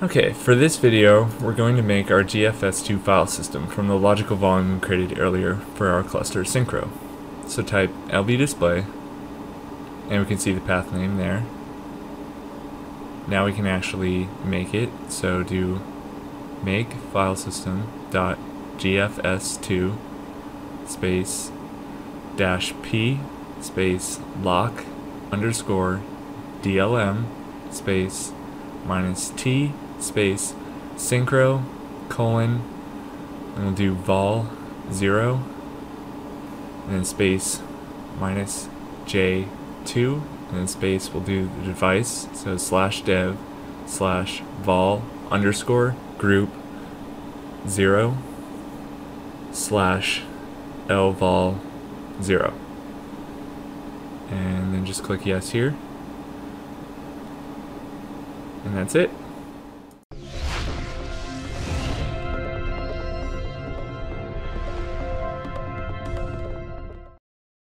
Okay, for this video, we're going to make our GFS2 file system from the logical volume we created earlier for our cluster Syncro. So type lb_display, and we can see the path name there. Now we can actually make it, so do make file system dot gfs2 space -p space lock underscore dlm space -t space syncro colon, and we'll do vol 0 and then space -j2 and then space, we'll do the device, so /dev /vol underscore group 0 /lvol 0, and then just click yes here, and that's it.